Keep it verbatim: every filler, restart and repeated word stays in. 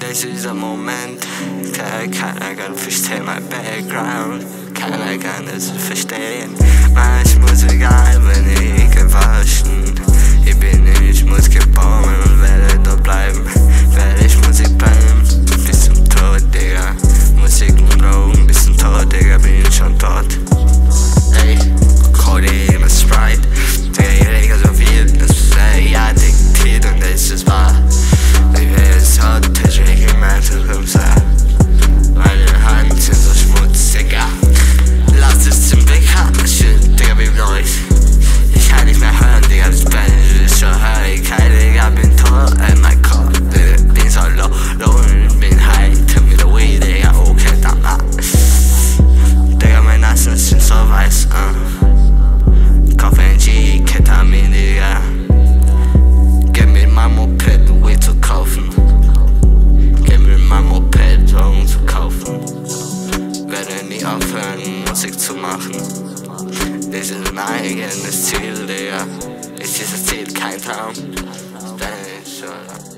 ist dieser Moment, keiner kann verstehen mein Background, keiner kann es verstehen. Manchmal ist egal, wenn ich gewaschen. Ich bin nicht Musik geboren und werde dort bleiben, werde ich Musik bleiben, bis zum Tod, Digga. Musik und Drogen, bis zum Tod, Digga, bin ich schon tot. Ey, Codein und Sprite, Digga, ich rege so viel, das ist ey, ja, diktiert und das ist wahr. Ich will es hart, ich rege mehr zu Rumsa. Meine Hand sind so schmutzig, Digga. Lass es zum Blick haben, shit, Digga, wie Neues. Ich kann nicht mehr hören, Digga, das bin ich schon hör ich kein, Digga, bin tot, ey, mein Kopf, Digga, bin so low, low und bin high, tell me the way, Digga, okay, dann, ah. Digga, mein Nassen sind so weiß, uh. Kauf ein G, Ketamin, Digga. Gib mir mein Moped, Weed zu kaufen. Gib mir mein Moped, um zu kaufen. Werde nie aufhören, Musik zu machen. Das ist mein eigenes Ziel, Digga. Ist dieses Ziel kein Traum? Dann ist schon.